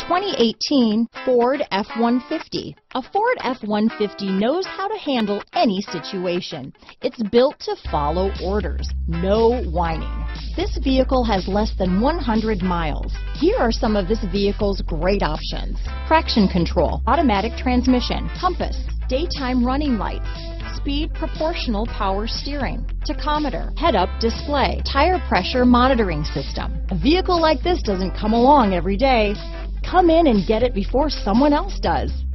2018 Ford F-150. A Ford F-150 knows how to handle any situation. It's built to follow orders, no whining. This vehicle has less than 100 miles. Here are some of this vehicle's great options: traction control, automatic transmission, compass, daytime running lights, speed proportional power steering, tachometer, head-up display, tire pressure monitoring system. A vehicle like this doesn't come along every day. Come in and get it before someone else does.